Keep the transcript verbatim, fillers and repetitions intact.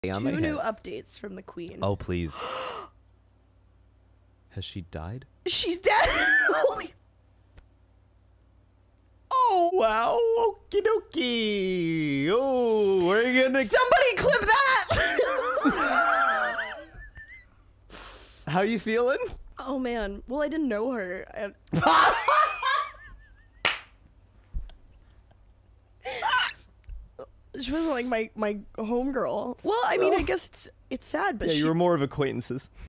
On Two new updates from the Queen. Oh, please. Has she died? She's dead. Holy. Oh, wow. Okie dokie. Oh, we're gonna... Somebody clip that. How you feeling? Oh, man. Well, I didn't know her. I... She wasn't like my, my homegirl. Well, I mean, I guess it's, it's sad, but yeah, she... you were more of acquaintances.